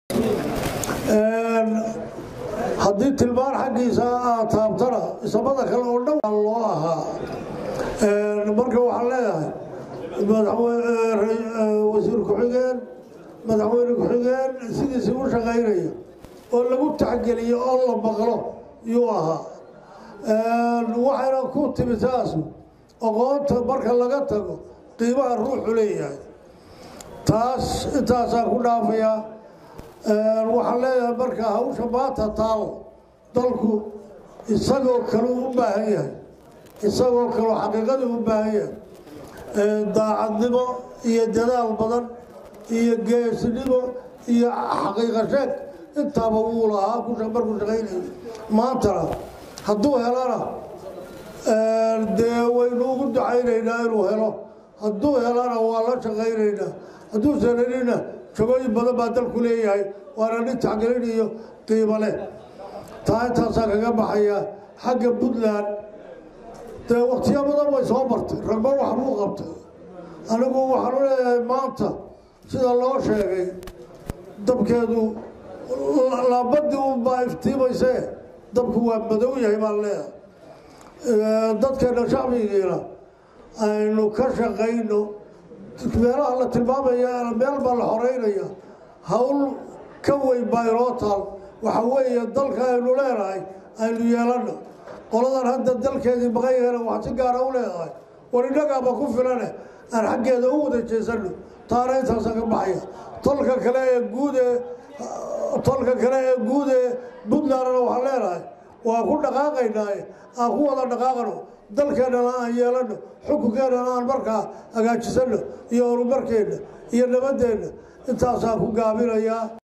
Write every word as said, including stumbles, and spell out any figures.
haddii tilmaan xaggiisa aad taabtana isabada kale oo dhan loo ahaa marka waxaan leeyahay wasiir ku-xigeen madaxweyne ku-xigeen sidiisii u shaqaynaya oo lagu taxgeliyo oo la maqlo yuu ahaa waxayna ku timi taasu aqoonta marka laga tago qiimaha ruuxu leeyahay taas intaasaan ku dhaafayaa waxaan leeyahay marka hawsha maanta taal dalku isagoo kale u baahan yahay isagoo kale xaqiiqadii u baahan yahay daacadnimo iyo dadaal badan iyo geesinimo iyo xaqiiqa sheeg intaaba wuu lahaa markuu shaqaynayay maantana hadduu helana dee waynu ugu ducaynaynaa inuu helo hadduu helana waa la shaqaynaynaa hadduusan helina shaqooyin badan baa dalku leeyahay waana nin taxgelin iyo qiimo leh taa intaasaa kaga baxaya xagga puntland dee waqtiyo badan way soo martay ragba wax buu qabtay anigu waxaan u leeyahay maanta sida loo sheegay dabkeedu laabadii unbaa iftiimaysee dabku waa madow yahay baan leeyahay dadkeena shacbigiina aynu ka shaqayno meelaha la tilmaamaya meel baa la xoreynaya hawl ka weyn baa inoo taal waxa weeye dalka aynu leenahay aynu yeelano qoladan hadda dalkeedii maqanyaheena wax si gaara u leedahay war innagaaba ku filane aan xaggeeda u wada jeesano taana intaasa ka baxaya tolka kale ee guud ee tolka kale ee guud ee puntlandna waxaan leenahay waa ku dhaqaaqaynaaye aan ku wada dhaqaaqano dalkeennana aan yeelano xukunkeennana aan markaa hagaajisano iyo horumarkeenna iyo nabadeenna intaasaan ku gaabinayaa